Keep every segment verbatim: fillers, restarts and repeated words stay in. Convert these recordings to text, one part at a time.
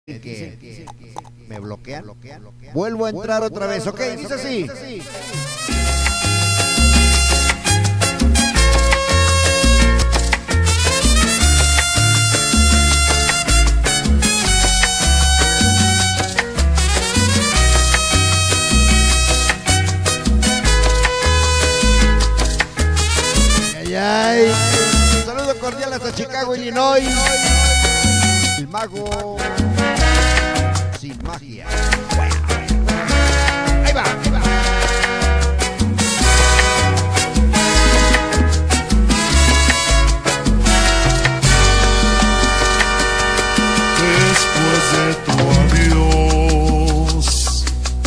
que me bloquean. Vuelvo a entrar otra vez, ok, dice así. Ay, ay. Un saludo cordial hasta Chicago, Illinois. El mago sin magia. Ahí va, ahí va. Después de tu adiós,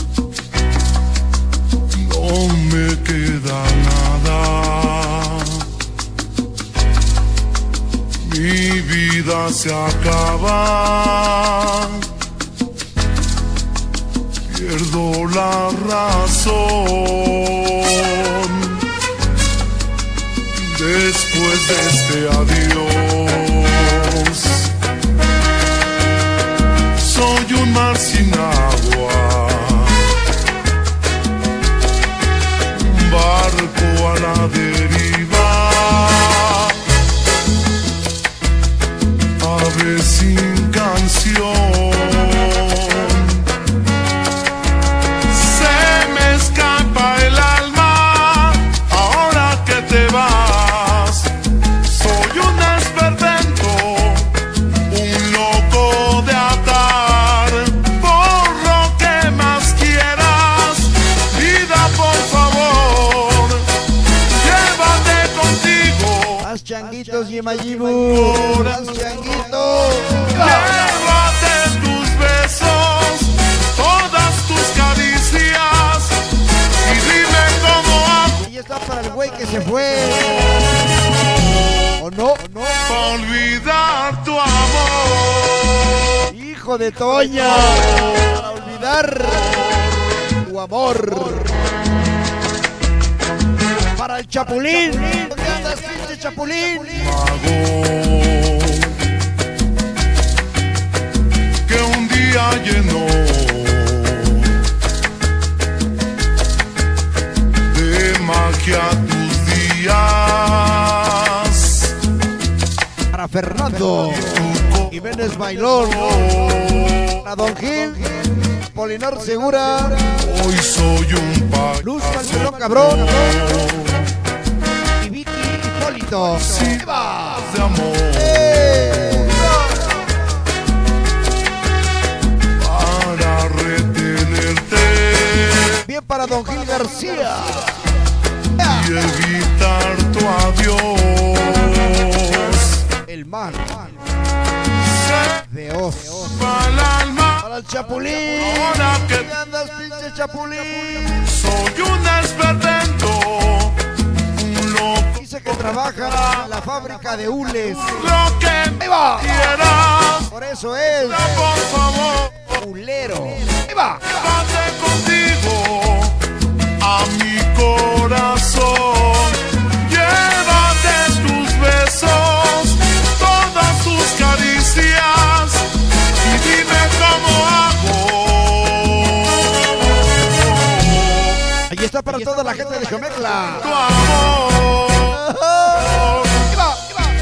no me queda nada. Mi vida se acaba. Pierdo la razón. Después de este adiós, soy un mar sin agua, un barco a la deriva, ave sin canción. Se me escapa el alma ahora que te vas. Soy un esperpento, un loco de atar por lo que más quieras. Vida, por favor, llévate contigo. Haz changuitos y Mayibu. Haz changuitos. Llévate tus besos, todas tus caricias, y dime cómo hago. Y está para el güey que se fue. ¿O no? ¿O no? Pa' olvidar tu amor. Hijo de Toña. Para olvidar tu amor. Para el Chapulín. ¿Dónde andas, pinche Chapulín? Mago que un día llenó de magia tus días. Para Fernando Jiménez Bailón. Para Don Gil Polinar Segura. Hoy soy un payaso. Luz Calderón Cabrón. Y Vicky Hipólito. Sí, ¡Viva! de amor. ¡Eh! Para retenerte Bien para Don Gil García. y evitar tu adiós. El mal Se de Oz. va el alma Para el Chapulín. ahora que ¿Dónde andas, pinche Chapulín? soy un esperpento, un loco. Dice que trabaja en la fábrica de hules. Lo que ¡Ahí va! quieras, Por eso es por favor, hulero. ¡Ahí va! llévate contigo a mi corazón. Llévate tus besos, todas tus caricias, y dime cómo hago. Ahí está para toda la gente de Xomecla. Tu amor. ¡Ahí va! ¡Ahí va!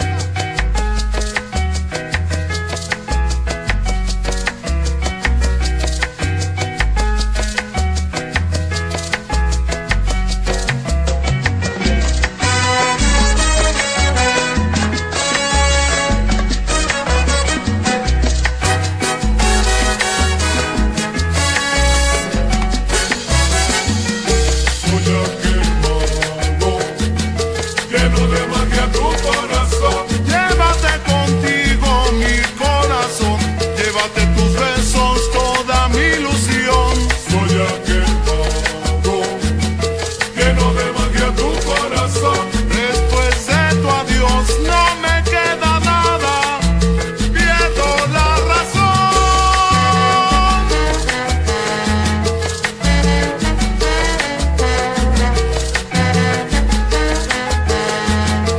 Soy aquel mago lleno de magia tu corazón. Llévate contigo mi corazón, llévate tus besos, toda mi ilusión. Soy aquel mago lleno de magia tu corazón. Después de tu adiós no me queda nada, pierdo la razón.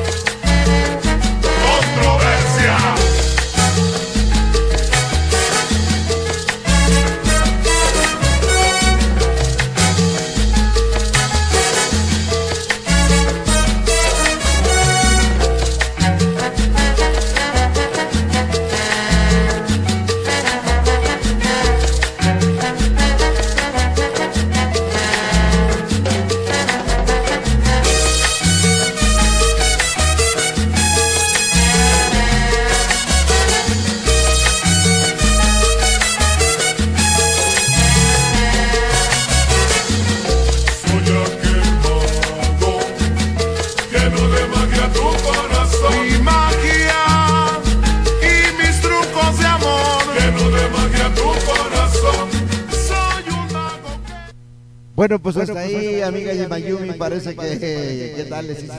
Controversia. Bueno, pues hasta ahí, amiga Mayumi, parece que, ¿qué tal?